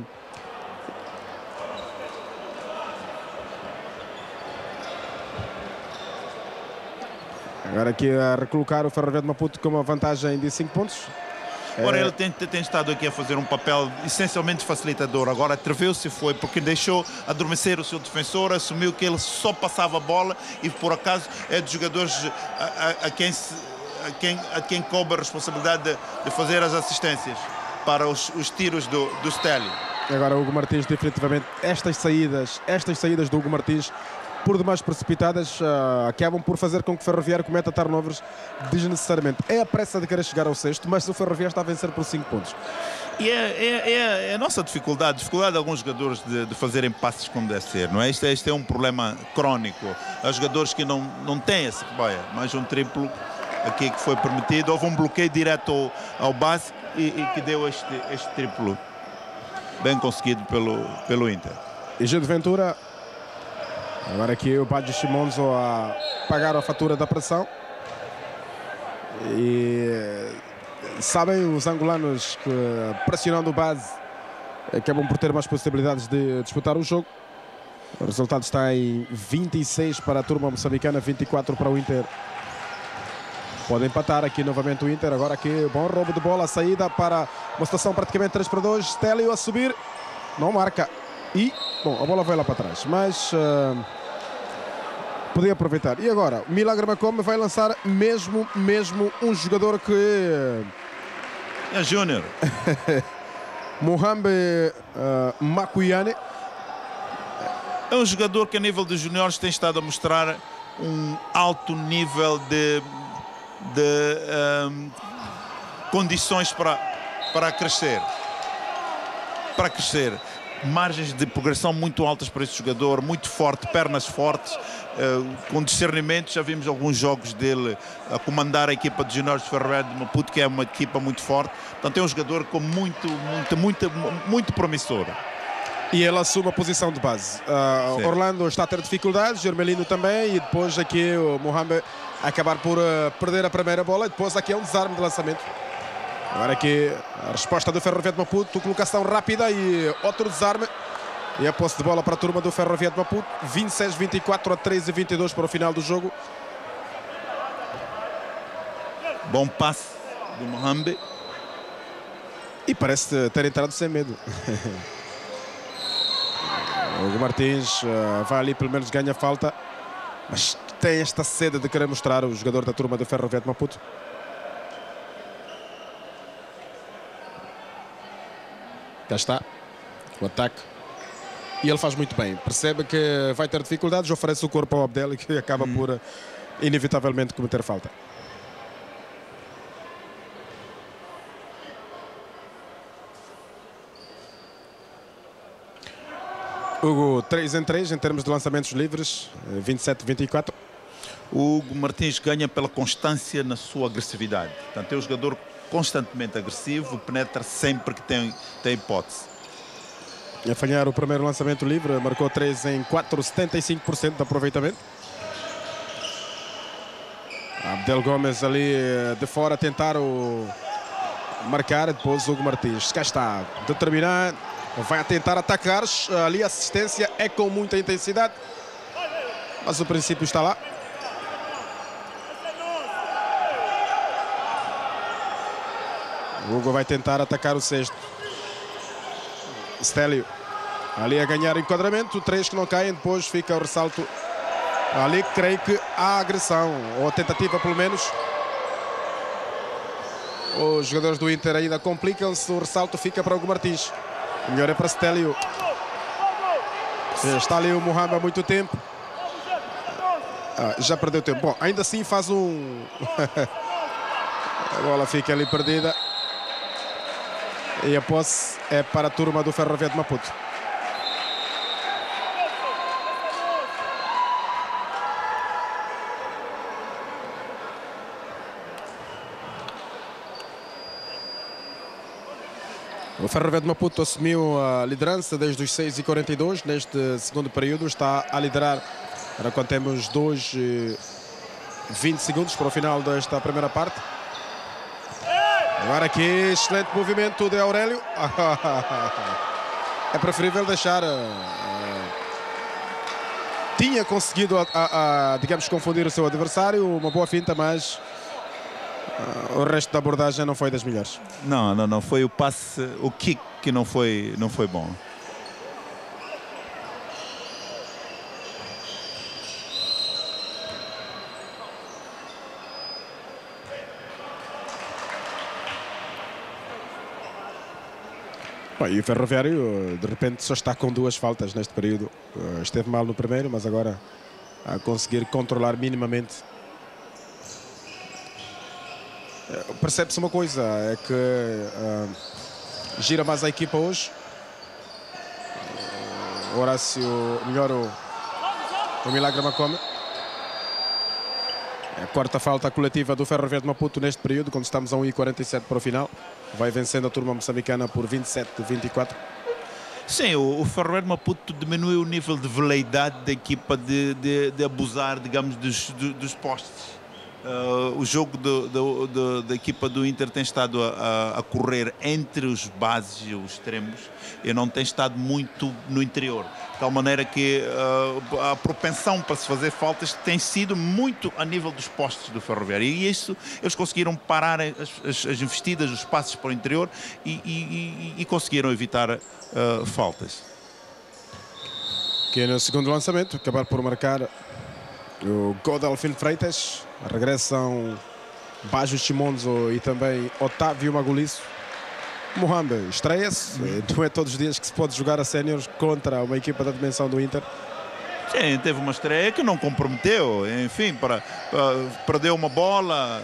Agora aqui a recolocar o Ferroviário de Maputo com uma vantagem de cinco pontos. Ora, ele tem, tem estado aqui a fazer um papel essencialmente facilitador. Agora atreveu-se, foi porque deixou adormecer o seu defensor, assumiu que ele só passava a bola e por acaso é dos jogadores a, a, a, quem, se, a, quem, a quem coube a responsabilidade de, de fazer as assistências para os, os tiros do, do Stelli. Agora o Hugo Martins, definitivamente, estas saídas, estas saídas do Hugo Martins, por demais precipitadas, uh, acabam por fazer com que o Ferroviário cometa turnovers desnecessariamente. É a pressa de querer chegar ao sexto, mas o Ferroviário está a vencer por cinco pontos. E é, é, é, é a nossa dificuldade, a dificuldade de alguns jogadores de, de fazerem passes como deve ser, não é? Isto, é? Isto é um problema crónico. Há jogadores que não, não têm esse, olha, mais um triplo aqui que foi permitido, houve um bloqueio direto ao, ao base e, e que deu este, este triplo bem conseguido pelo, pelo Inter. E Gil de Ventura. Agora aqui o Baggio Chimonzo a pagar a fatura da pressão. E sabem os angolanos que pressionando o base acabam por ter mais possibilidades de disputar o jogo. O resultado está em vinte e seis para a turma moçambicana, vinte e quatro para o Inter. Pode empatar aqui novamente o Inter. Agora aqui bom roubo de bola, a saída para uma situação praticamente três para dois. Stélio a subir, não marca. E, bom, a bola vai lá para trás, mas uh, podia aproveitar. E agora, o Milagre Macome vai lançar mesmo, mesmo um jogador que... É Júnior. Mohamed uh, Makuyane. É um jogador que a nível dos juniores tem estado a mostrar um alto nível de, de um, condições para, para crescer. Para crescer. margens de progressão muito altas para este jogador, muito forte, pernas fortes, uh, com discernimento. Já vimos alguns jogos dele a comandar a equipa de Juniores de Ferro Velho de Maputo, que é uma equipa muito forte. Portanto, é um jogador com muito, muito, muito, muito promissor. E ele assume a posição de base. Uh, Orlando está a ter dificuldades, Germelino também, e depois aqui o Mohamed acabar por uh, perder a primeira bola, e depois aqui é um desarme de lançamento. Agora aqui a resposta do Ferroviário de Maputo, colocação rápida e outro desarme. E a posse de bola para a turma do Ferroviário de Maputo, vinte e seis a vinte e quatro a treze a vinte e dois para o final do jogo. Bom passe do Mohamed. E parece ter entrado sem medo. O Hugo Martins uh, vai ali, pelo menos ganha falta, mas tem esta sede de querer mostrar o jogador da turma do Ferroviário de Maputo. Já está o ataque. E ele faz muito bem. Percebe que vai ter dificuldades, oferece o corpo ao Abdel e que acaba hum. por, inevitavelmente, cometer falta. Hugo, três em três em termos de lançamentos livres, vinte e sete a vinte e quatro. O Hugo Martins ganha pela constância na sua agressividade. Portanto, é um jogador constantemente agressivo, penetra sempre que tem, tem hipótese. A falhar o primeiro lançamento livre, marcou três em quatro, setenta e cinco por cento de aproveitamento. Abdel Gomes ali de fora a tentar o marcar, depois o Hugo Martins. Cá está, determinado. Vai a tentar atacar, ali a assistência é com muita intensidade, mas o princípio está lá. O Hugo vai tentar atacar o sexto. Stélio ali a ganhar enquadramento, três que não caem, depois fica o ressalto. Ali creio que há agressão, ou tentativa pelo menos. Os jogadores do Inter ainda complicam-se, o ressalto fica para o Hugo Martins. O melhor é para Stélio. Está ali o Mohamed há muito tempo. Ah, já perdeu tempo. Bom, ainda assim faz um... A bola fica ali perdida. E a posse é para a turma do Ferroviário de Maputo. O Ferroviário de Maputo assumiu a liderança desde os seis e quarenta e dois. Neste segundo período está a liderar. Agora quando temos dois e vinte segundos para o final desta primeira parte. Agora aqui, excelente movimento de Aurélio. É preferível deixar... Tinha conseguido, a, a, a, digamos, confundir o seu adversário. Uma boa finta, mas... Uh, o resto da abordagem não foi das melhores. Não, não, não. Foi o passe, o kick que não foi, não foi bom. Bom, e o Ferroviário, de repente, só está com duas faltas neste período. Uh, esteve mal no primeiro, mas agora a conseguir controlar minimamente. Percebe-se uma coisa, é que uh, gira mais a equipa hoje. Uh, Horácio, melhor o, o Milagre Macome. É a quarta falta coletiva do Ferroviário de Maputo neste período, quando estamos a um e quarenta e sete para o final. Vai vencendo a turma moçambicana por vinte e sete a vinte e quatro. Sim, o, o Ferroviário de Maputo diminuiu o nível de veleidade da equipa de, de, de abusar, digamos, dos, dos postes. Uh, o jogo do, do, do, da equipa do Inter tem estado a, a, a correr entre os bases e os extremos e não tem estado muito no interior. De tal maneira que uh, a propensão para se fazer faltas tem sido muito a nível dos postes do Ferroviário. E isso, eles conseguiram parar as, as, as investidas, os passos para o interior e, e, e, e conseguiram evitar uh, faltas. Que no segundo lançamento, acabar por marcar o gol de Alfino Freitas. Regressam Bajo Chimonzo e também Otávio Maguliço. Mohamed estreia-se. Não é todos os dias que se pode jogar a séniores contra uma equipa da dimensão do Inter. Sim, teve uma estreia que não comprometeu. Enfim, para, para, perdeu uma bola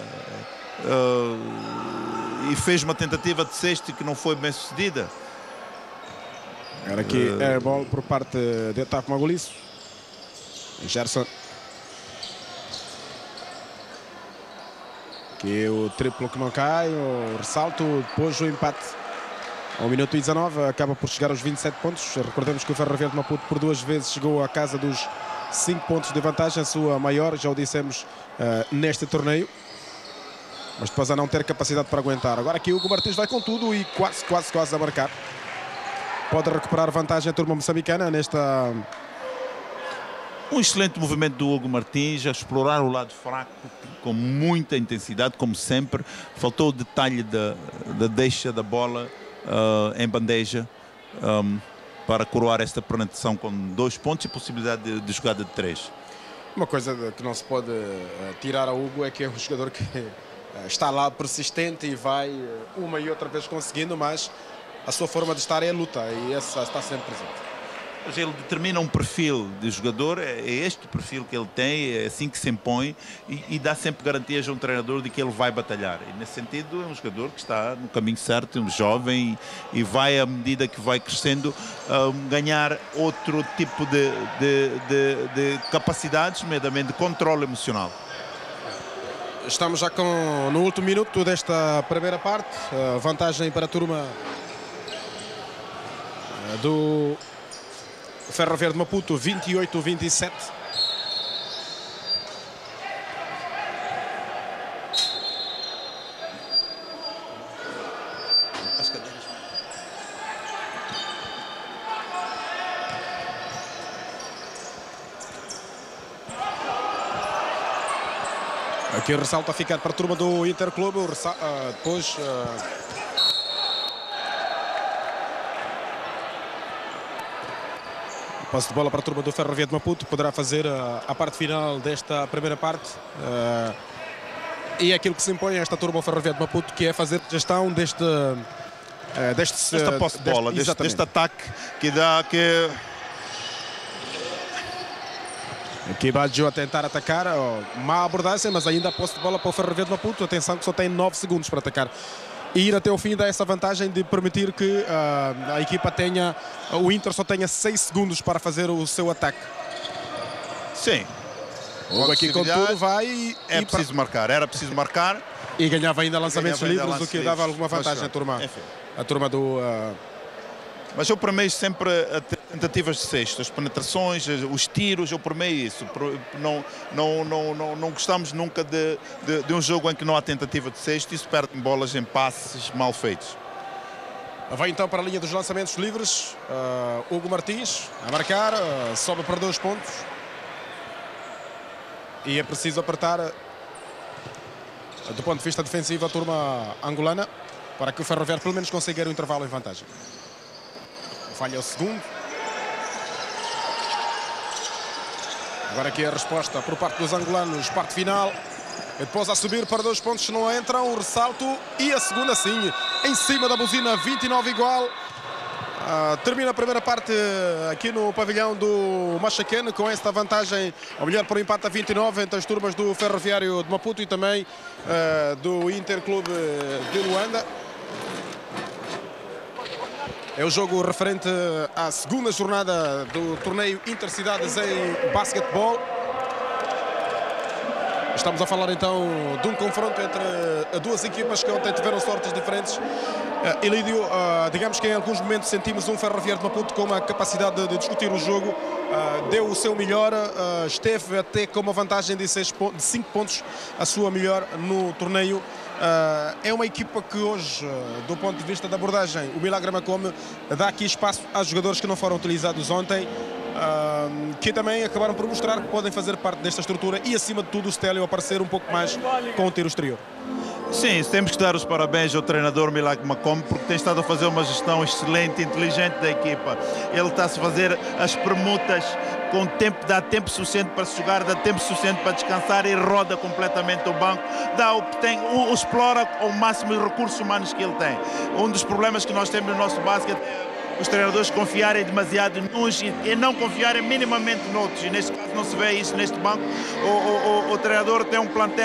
uh, e fez uma tentativa de sexto que não foi bem sucedida. Agora aqui uh... airball por parte de Otávio Maguliço. Gerson. Aqui o triplo que não cai, o ressalto, depois o empate. Ao minuto e dezanove acaba por chegar aos vinte e sete pontos. Recordemos que o Ferroviário de Maputo por duas vezes chegou à casa dos cinco pontos de vantagem, a sua maior, já o dissemos, uh, neste torneio. Mas depois a não ter capacidade para aguentar. Agora aqui o Hugo Martins vai com tudo e quase, quase, quase a marcar. Pode recuperar vantagem a turma moçambicana nesta... Um excelente movimento do Hugo Martins, a explorar o lado fraco com muita intensidade, como sempre. Faltou o detalhe da, da deixa da bola uh, em bandeja um, para coroar esta penetração com dois pontos e possibilidade de, de jogada de três. Uma coisa que não se pode uh, tirar a Hugo é que é um jogador que uh, está lá persistente e vai uh, uma e outra vez conseguindo, mas a sua forma de estar é a luta e essa está sempre presente. Mas ele determina um perfil de jogador, é este o perfil que ele tem, é assim que se impõe e, e dá sempre garantias a um treinador de que ele vai batalhar. E nesse sentido é um jogador que está no caminho certo, um jovem e, e vai, à medida que vai crescendo, um, ganhar outro tipo de, de, de, de capacidades, nomeadamente de controle emocional. Estamos já com, no último minuto desta primeira parte, a vantagem para a turma do Ferroviário de Maputo, vinte e oito a vinte e sete. Aqui o ressalto a ficar para a turma do Interclube. Uh, depois... Uh... Passe de bola para a turma do Ferroviário de Maputo, poderá fazer a, a parte final desta primeira parte. Uh, e é aquilo que se impõe a esta turma do Ferroviário de Maputo, que é fazer gestão deste... Uh, deste desta posse de bola, deste, deste ataque que dá... que Aqui Baggio a tentar atacar, oh, má abordagem, mas ainda a posse de bola para o Ferroviário de Maputo. Atenção que só tem nove segundos para atacar. E ir até o fim dá essa vantagem de permitir que uh, a equipa tenha, o Inter só tenha seis segundos para fazer o seu ataque. Sim. O aqui com tudo vai e, é e preciso pra... marcar, era preciso marcar. E ganhava ainda lançamentos ganhava livres, ainda o que livres. dava alguma vantagem à turma, a turma do... Uh... Mas eu permeio sempre a tentativas de sexto, as penetrações, os tiros, eu permeio isso. Não, não, não, não, não gostamos nunca de, de, de um jogo em que não há tentativa de sexto, isso perde bolas em passes mal feitos. Vai então para a linha dos lançamentos livres, uh, Hugo Martins a marcar, uh, sobe para dois pontos. E é preciso apertar, uh, do ponto de vista defensivo, a turma angolana, para que o Ferroviário pelo menos consiga o intervalo em vantagem. Falha o segundo. Agora aqui a resposta por parte dos angolanos, parte final. E depois a subir para dois pontos, não entram, o ressalto e a segunda sim, em cima da buzina, vinte e nove igual. Uh, termina a primeira parte aqui no pavilhão do Machaquene com esta vantagem, ou melhor, por empate a vinte e nove entre as turmas do Ferroviário de Maputo e também uh, do Interclube de Luanda. É o jogo referente à segunda jornada do torneio Intercidades em basquetebol. Estamos a falar então de um confronto entre duas equipas que ontem tiveram sortes diferentes. Uh, Elídio, uh, digamos que em alguns momentos sentimos um Ferroviário de Maputo com uma capacidade de, de discutir o jogo, uh, deu o seu melhor, uh, esteve até com uma vantagem de, seis de cinco pontos a sua melhor no torneio. Uh, é uma equipa que hoje, uh, do ponto de vista da abordagem, o Milagre Macome dá aqui espaço aos jogadores que não foram utilizados ontem, uh, que também acabaram por mostrar que podem fazer parte desta estrutura e, acima de tudo, o Stélio aparecer um pouco mais com o tiro exterior. Sim, temos que dar os parabéns ao treinador Milagre Macome, porque tem estado a fazer uma gestão excelente, inteligente da equipa. Ele está-se a fazer as permutas com tempo, dá tempo suficiente para se jogar, dá tempo suficiente para descansar e roda completamente o banco, dá o, tem, o, o explora ao máximo os recursos humanos que ele tem. Um dos problemas que nós temos no nosso basquete é os treinadores confiarem demasiado nos e, e não confiarem minimamente noutros, e neste caso não se vê isso neste banco. O, o, o, o treinador tem um plantel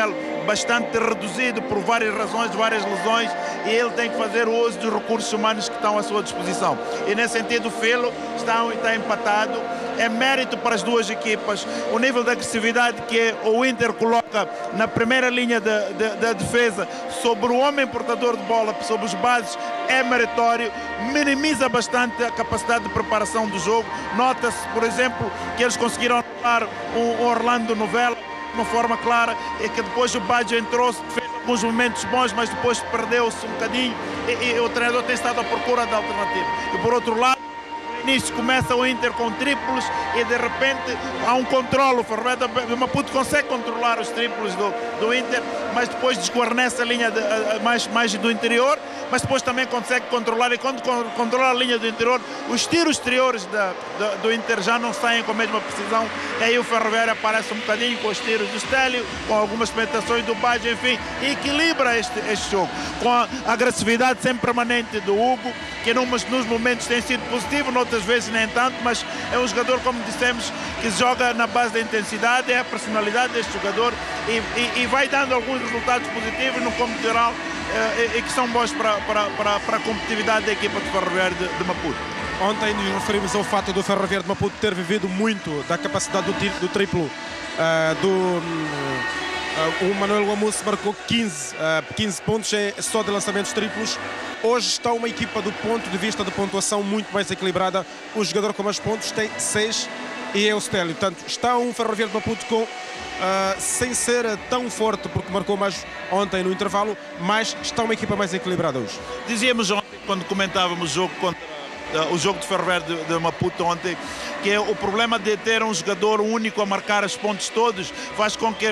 bastante reduzido por várias razões, várias lesões, e ele tem que fazer uso dos recursos humanos que estão à sua disposição. E nesse sentido o Filo está, está empatado. É mérito para as duas equipas. O nível de agressividade que o Inter coloca na primeira linha da de, de defesa sobre o homem portador de bola, sobre os bases, é meritório, minimiza bastante a capacidade de preparação do jogo. Nota-se, por exemplo, que eles conseguiram anular o Orlando Novella de uma forma clara, e que depois o Baggio entrou, fez alguns momentos bons, mas depois perdeu-se um bocadinho, e, e o treinador tem estado à procura de alternativa. E por outro lado, no início começa o Inter com triplos e de repente há um controle. O Ferroviário de Maputo consegue controlar os triplos do, do Inter, mas depois desguarnece a linha de, a, mais, mais do interior, mas depois também consegue controlar, e quando controla a linha do interior, os tiros exteriores da, da, do Inter já não saem com a mesma precisão, e aí o Ferroviário aparece um bocadinho com os tiros do Stélio, com algumas penetrações do Baggio, enfim, e equilibra este, este jogo, com a agressividade sempre permanente do Hugo, que nos, nos momentos tem sido positivo, noutras vezes nem tanto, mas é um jogador, como dissemos, que joga na base da intensidade, é a personalidade deste jogador, e, e, e vai dando alguns resultados positivos no campo geral, e, e que são bons para, para, para, para a competitividade da equipa de Ferroviário de, de Maputo. Ontem nos referimos ao fato do Ferroviário de Maputo ter vivido muito da capacidade do, tiro, do triplo, uh, do... Uh, o Manuel Guamusse marcou quinze, uh, quinze pontos é só de lançamentos triplos. Hoje está uma equipa do ponto de vista de pontuação muito mais equilibrada. O jogador com mais pontos tem seis e é o Stélio. Portanto, está um Ferroviário de Maputo com, uh, sem ser tão forte, porque marcou mais ontem no intervalo, mas está uma equipa mais equilibrada hoje. Dizíamos ontem, quando comentávamos o jogo contra o jogo de Ferroviário de, de Maputo ontem, que é o problema de ter um jogador único a marcar os pontos todos, faz com que uh, uh,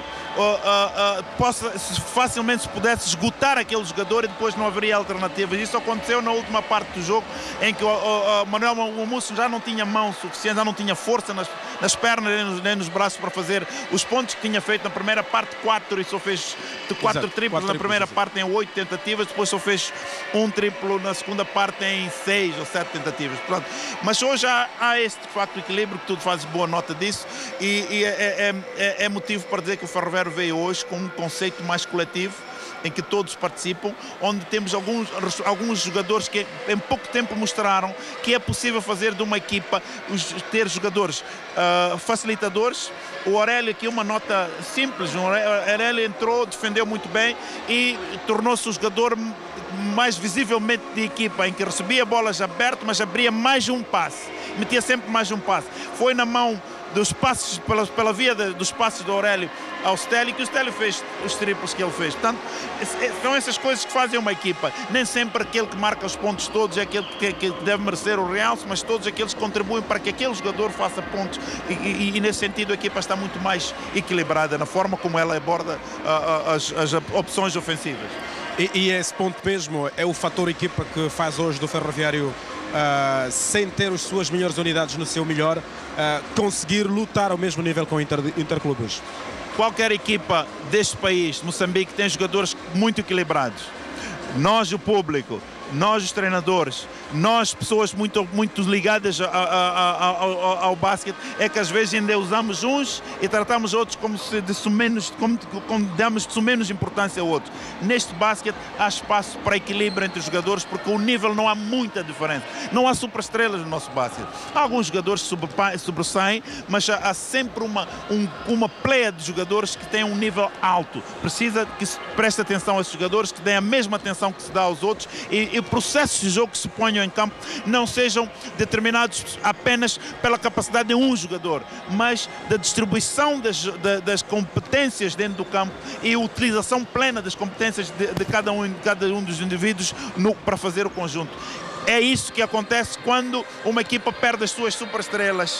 uh, possa, facilmente se pudesse esgotar aquele jogador e depois não haveria alternativas. Isso aconteceu na última parte do jogo, em que o, o, o Manuel Guamusse já não tinha mão suficiente, já não tinha força nas, nas pernas nem nos, nem nos braços para fazer os pontos que tinha feito na primeira parte, quatro, e só fez quatro Exato, triplos quatro na primeira triplos, parte em oito tentativas, depois só fez um triplo na segunda parte em seis ou sete tentativas. Pronto. Mas hoje há, há este de facto equilíbrio, que tu fazes boa nota disso, e, e é, é, é motivo para dizer que o Ferroviário veio hoje com um conceito mais coletivo, em que todos participam, onde temos alguns, alguns jogadores que em pouco tempo mostraram que é possível fazer de uma equipa, ter jogadores uh, facilitadores. O Aurélio aqui, uma nota simples, o Aurélio entrou, defendeu muito bem e tornou-se o jogador mais visivelmente de equipa, em que recebia bolas abertas, mas abria mais um passe, metia sempre mais um passe. Foi na mão dos passes, pela, pela via de, dos passes do Aurélio ao Stélio, que o Stélio fez os triplos que ele fez. Portanto, são essas coisas que fazem uma equipa. Nem sempre aquele que marca os pontos todos é aquele que, que deve merecer o realce, mas todos aqueles que contribuem para que aquele jogador faça pontos, e, e, e nesse sentido a equipa está muito mais equilibrada na forma como ela aborda uh, uh, as, as opções ofensivas. E, e esse ponto mesmo é o fator equipa que faz hoje do Ferroviário, uh, sem ter as suas melhores unidades no seu melhor, uh, conseguir lutar ao mesmo nível com inter, interclubes. Qualquer equipa deste país, de Moçambique, tem jogadores muito equilibrados. Nós, o público, nós, os treinadores, nós, pessoas muito, muito ligadas a, a, a, ao, ao basquete, é que às vezes ainda usamos uns e tratamos outros como se de menos, como, como damos de menos importância a outros. Neste basquete há espaço para equilíbrio entre os jogadores, porque o nível não há muita diferença. Não há superestrelas no nosso basquete. Há alguns jogadores que sobressaem, mas há, há sempre uma, um, uma pleia de jogadores que têm um nível alto. Precisa que se preste atenção a esses jogadores, que deem a mesma atenção que se dá aos outros, e, e processos de jogo que se ponham em campo não sejam determinados apenas pela capacidade de um jogador, mas da distribuição das, das, das competências dentro do campo e a utilização plena das competências de, de cada, um, de cada um dos indivíduos no, para fazer o conjunto. É isso que acontece quando uma equipa perde as suas superestrelas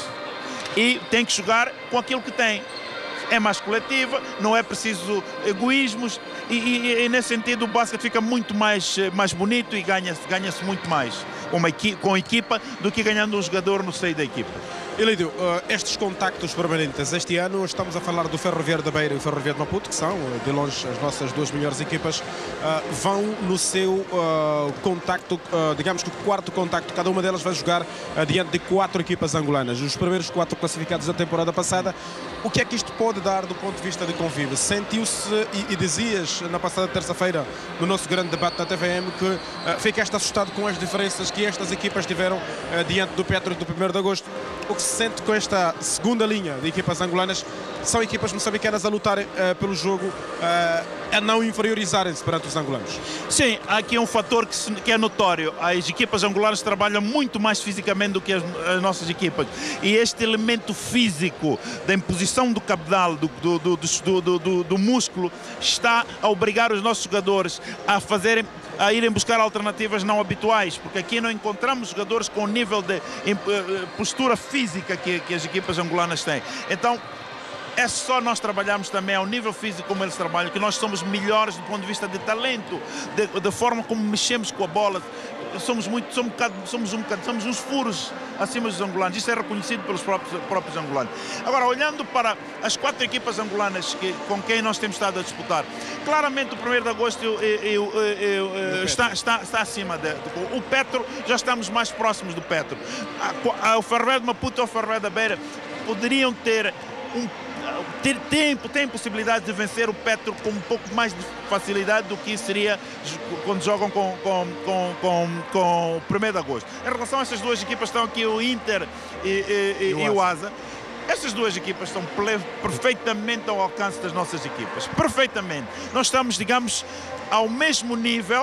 e tem que jogar com aquilo que tem. É mais coletiva, não é preciso egoísmos, e, e, e nesse sentido o basquete fica muito mais, mais bonito e ganha-se ganha-se muito mais. uma equi com equipa do que ganhando um jogador no seio da equipa. Elídio, uh, estes contactos permanentes, este ano estamos a falar do Ferroviário da Beira e o Ferroviário de Maputo, que são, de longe, as nossas duas melhores equipas, uh, vão no seu uh, contacto, uh, digamos que o quarto contacto, cada uma delas vai jogar uh, diante de quatro equipas angolanas, os primeiros quatro classificados da temporada passada. O que é que isto pode dar do ponto de vista de convívio? Sentiu-se, e, e dizias na passada terça-feira, no nosso grande debate da T V M, que uh, ficaste assustado com as diferenças que estas equipas tiveram uh, diante do Petro do primeiro de agosto. O que se sente com esta segunda linha de equipas angolanas são equipas moçambicanas a lutarem uh, pelo jogo, uh, a não inferiorizarem-se perante os angolanos. Sim, há aqui um fator que, se, que é notório. As equipas angolanas trabalham muito mais fisicamente do que as, as nossas equipas. E este elemento físico da imposição do cabedal, do, do, do, do, do, do músculo, está a obrigar os nossos jogadores a fazerem a irem buscar alternativas não habituais, porque aqui não encontramos jogadores com o nível de postura física que, que as equipas angolanas têm. Então, é só nós trabalharmos também ao nível físico como eles trabalham, que nós somos melhores do ponto de vista de talento, da forma como mexemos com a bola. Somos muito, somos um bocado, somos um bocado, somos uns furos acima dos angolanos. Isso é reconhecido pelos próprios, próprios angolanos. Agora, olhando para as quatro equipas angolanas que, com quem nós temos estado a disputar, claramente o primeiro de agosto eu, eu, eu, eu, está, está, está acima de, de, o Petro, já estamos mais próximos do Petro. O Ferroviário de Maputo e o Ferroviário da Beira poderiam ter um Tem, tem, tem possibilidade de vencer o Petro com um pouco mais de facilidade do que seria quando jogam com, com, com, com, com o primeiro de agosto. Em relação a essas duas equipas, estão aqui o Inter e, e, e, e o Asa. Essas duas equipas estão perfeitamente ao alcance das nossas equipas. Perfeitamente. Nós estamos, digamos, ao mesmo nível,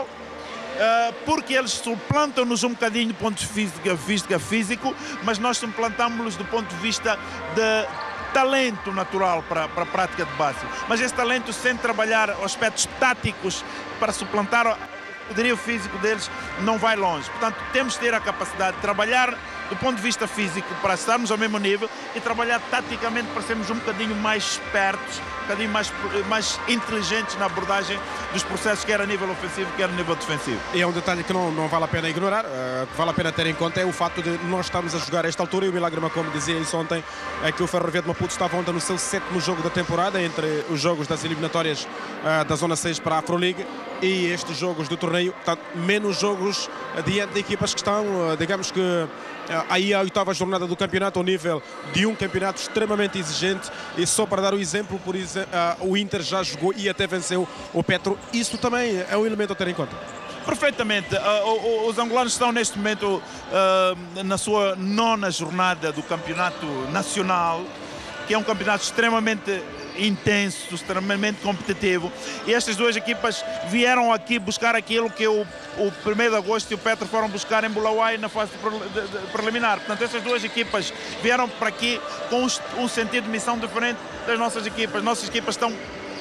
uh, porque eles suplantam-nos um bocadinho do ponto de vista, vista físico, mas nós suplantamos-los do ponto de vista de talento natural para, para a prática de base. Mas esse talento, sem trabalhar aspectos táticos para suplantar o poderio físico deles, não vai longe. Portanto, temos de ter a capacidade de trabalhar do ponto de vista físico para estarmos ao mesmo nível e trabalhar taticamente para sermos um bocadinho mais espertos, um bocadinho mais, mais inteligentes na abordagem dos processos, quer a nível ofensivo, quer a nível defensivo. E é um detalhe que não, não vale a pena ignorar, uh, que vale a pena ter em conta é o facto de nós estarmos a jogar a esta altura, e o Milagre Macomb dizia isso ontem, é que o Ferroviário de Maputo estava ontem no seu sétimo jogo da temporada, entre os jogos das eliminatórias uh, da Zona seis para a Afro League e estes jogos do torneio, portanto, menos jogos uh, diante de equipas que estão, uh, digamos que Uh, aí a oitava jornada do campeonato, ao nível de um campeonato extremamente exigente. E só para dar o exemplo, por exemplo, uh, o Inter já jogou e até venceu o Petro. Isso também é um elemento a ter em conta. Perfeitamente. Uh, os angolanos estão neste momento uh, na sua nona jornada do campeonato nacional, que é um campeonato extremamente intenso, extremamente competitivo, e estas duas equipas vieram aqui buscar aquilo que o, o primeiro de agosto e o Petro foram buscar em Bulawayo na fase de, de, de preliminar. Portanto, estas duas equipas vieram para aqui com um sentido de missão diferente das nossas equipas. Nossas equipas estão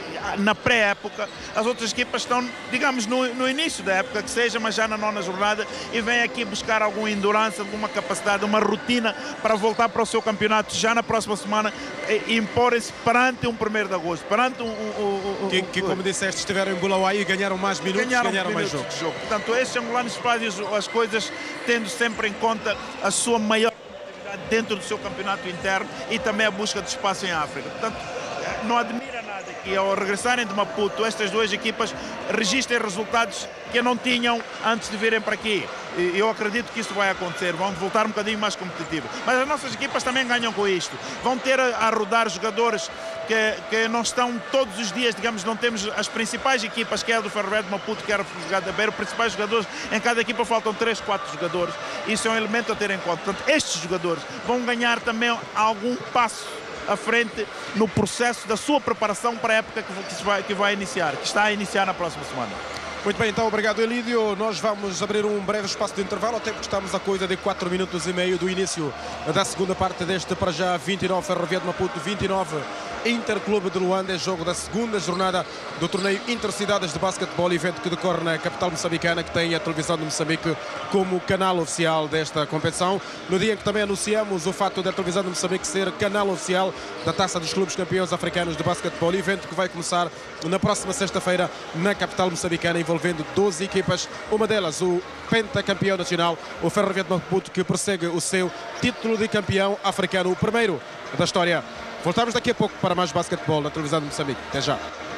na pré-época, as outras equipas estão, digamos, no, no início da época, que seja, mas já na nona jornada, e vêm aqui buscar alguma endurance, alguma capacidade, uma rotina para voltar para o seu campeonato já na próxima semana e imporem-se perante um primeiro de agosto, perante um... um, um que, que, como disseste, estiveram em Bulawayo e ganharam mais minutos, ganharam, ganharam mais jogos. Jogo. Portanto, estes angolanos fazem as coisas tendo sempre em conta a sua maior dentro do seu campeonato interno e também a busca de espaço em África. Portanto, não admira nada que ao regressarem de Maputo, estas duas equipas registrem resultados que não tinham antes de virem para aqui. E eu acredito que isso vai acontecer, vão voltar um bocadinho mais competitivos. Mas as nossas equipas também ganham com isto. Vão ter a, a rodar jogadores que, que não estão todos os dias, digamos, não temos as principais equipas, quer do Ferroviário de Maputo, quer do Ferroviário da Beira, os principais jogadores, em cada equipa faltam três, quatro jogadores. Isso é um elemento a ter em conta. Portanto, estes jogadores vão ganhar também algum passo à frente no processo da sua preparação para a época que, que, vai, que vai iniciar, que está a iniciar na próxima semana. Muito bem, então, obrigado, Elídio. Nós vamos abrir um breve espaço de intervalo, até porque estamos a coisa de quatro minutos e meio do início da segunda parte deste, para já, vinte e nove, Ferroviário de Maputo, vinte e nove, Interclube de Luanda. É jogo da segunda jornada do torneio Intercidades de Basquetebol, evento que decorre na capital moçambicana, que tem a televisão de Moçambique como canal oficial desta competição. No dia em que também anunciamos o facto da televisão de Moçambique ser canal oficial da Taça dos Clubes Campeões Africanos de Basquetebol, evento que vai começar na próxima sexta-feira na capital moçambicana, envolvendo doze equipas, uma delas o pentacampeão nacional, o Ferroviário de Maputo, que persegue o seu título de campeão africano, o primeiro da história. Voltamos daqui a pouco para mais basquetebol na televisão de Moçambique. Até já.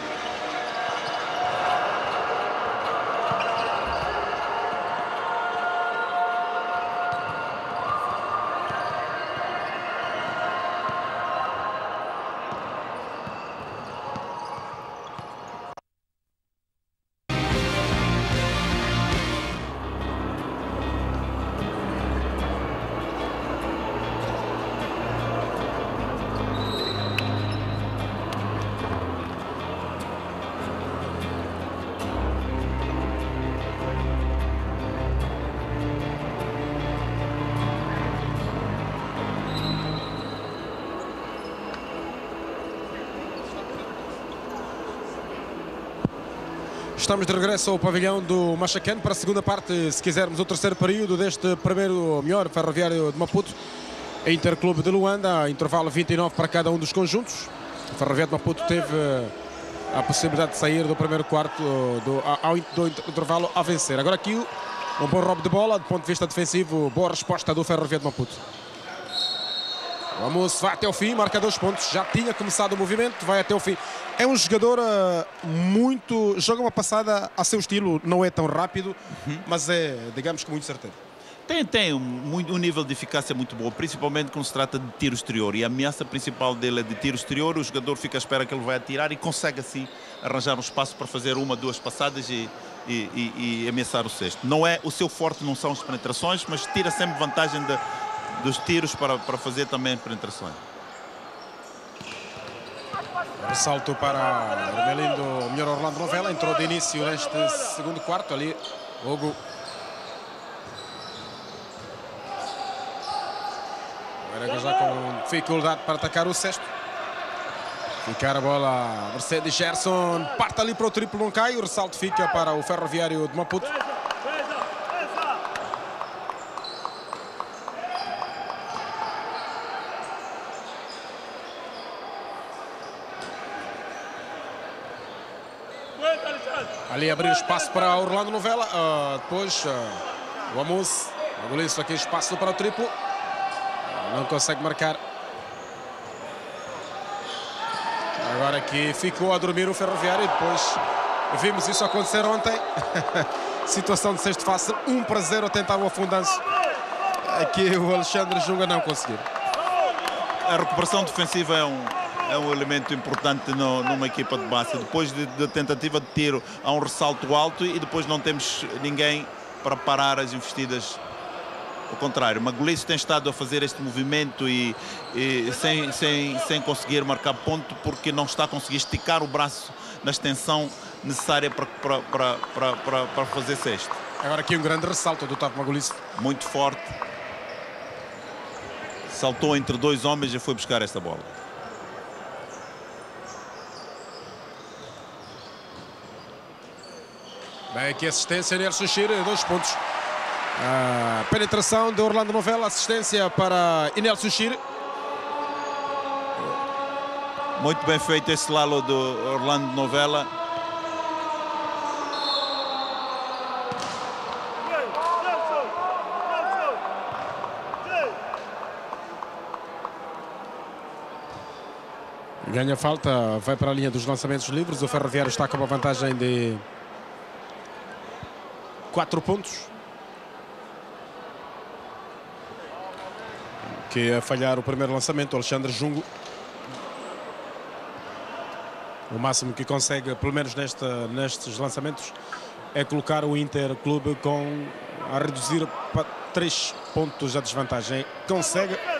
Estamos de regresso ao pavilhão do Machacane para a segunda parte, se quisermos, o terceiro período deste primeiro, melhor, Ferroviário de Maputo, Interclube de Luanda, intervalo vinte e nove para cada um dos conjuntos. O Ferroviário de Maputo teve a possibilidade de sair do primeiro quarto do, ao, do intervalo a vencer. Agora aqui um bom roubo de bola, do ponto de vista defensivo, boa resposta do Ferroviário de Maputo. O Amos vai até o fim, marca dois pontos, já tinha começado o movimento, vai até o fim. É um jogador uh, muito... joga uma passada a seu estilo, não é tão rápido, uhum. mas é, digamos que, muito certeiro. Tem, tem um, muito, um nível de eficácia muito bom, principalmente quando se trata de tiro exterior. E a ameaça principal dele é de tiro exterior, o jogador fica à espera que ele vai atirar e consegue assim arranjar um espaço para fazer uma, duas passadas e, e, e, e ameaçar o cesto. Não é, o seu forte não são as penetrações, mas tira sempre vantagem de, dos tiros para, para fazer também penetrações. Ressalto para Ermelindo, o melhor Orlando Novela, entrou de início neste segundo quarto ali, Hugo. Agora já com dificuldade para atacar o cesto. Ficar a bola, Mercedes Gerson, parte ali para o triplo, não cai, o ressalto fica para o Ferroviário de Maputo. Ali abriu espaço para Orlando Novela, uh, depois uh, o Amos, o isso aqui espaço para o triplo, uh, não consegue marcar. Agora aqui ficou a dormir o Ferroviário e depois vimos isso acontecer ontem. Situação de cesto fácil, um para zero, tentava o afundanço. Aqui o Alexandre Junga não conseguiu. A recuperação defensiva é um... é um elemento importante no, numa equipa de base. Depois de, de tentativa de tiro, há um ressalto alto e depois não temos ninguém para parar as investidas. Ao contrário, Magulice tem estado a fazer este movimento e, e sem, sem, sem conseguir marcar ponto, porque não está a conseguir esticar o braço na extensão necessária para, para, para, para, para, para fazer cesto. Agora aqui um grande ressalto do Tato Magulice. Muito forte. Saltou entre dois homens e foi buscar esta bola. Bem, aqui assistência, Nelson Chire, dois pontos. A penetração de Orlando Novela, assistência para Nelson Chire. Muito bem feito esse lalo do Orlando Novela. Ganha falta, vai para a linha dos lançamentos livres. O Ferroviário está com uma vantagem de quatro pontos. Que a falhar o primeiro lançamento, o Alexandre Jungo. O máximo que consegue, pelo menos nesta, nestes lançamentos, é colocar o Interclube com a reduzir para três pontos a desvantagem. Consegue.